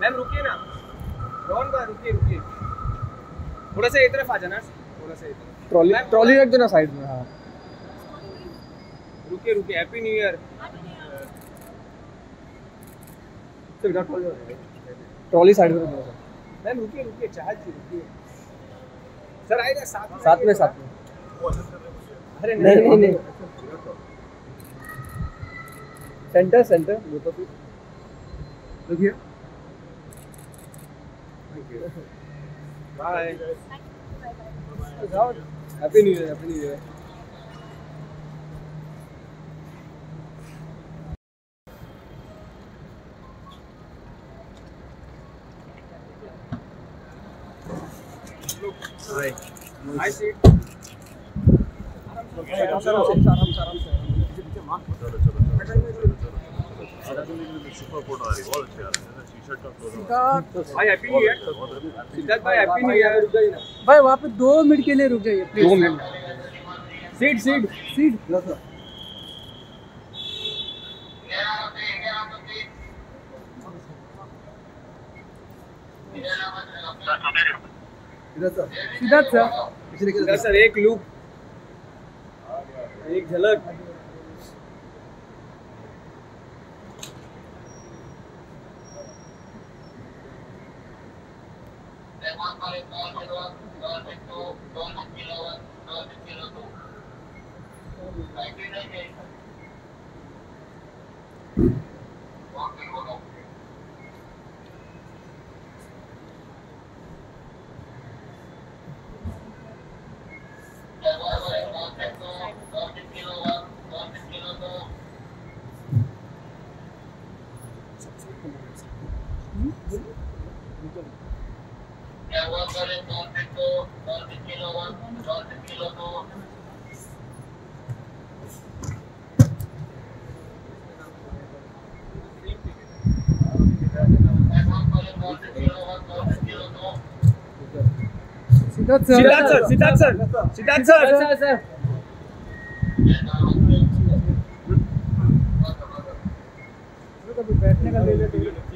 Ma'am रुकिए ना, रोहन का रुकिए रुकिए, थोड़ा सा एक तरफ आ जाना, थोड़ा सा इधर। ट्रॉली रख दो ना साइड में। हाँ रुकिए रुकिए, happy new year. Trolley side में थोड़ा सा। मैम रुकिए रुकिए, चाहत जी रुकिए। सर आएगा साथ में। अरे नहीं। सेंटर वो तो रुकिए। Bye. Happy new year. Hi seat. आराम से। भाई हैप्पी न्यू ईयर। सिद्धार्थ भाई हैप्पी न्यू ईयर। भाई वहाँ पे 2 मिनट के लिए रुक जाइए please. 2 minute. Seat. Siddharth sir एक लुक, एक झलक। सिद्धार्थ सर। बैठने का ले लेते।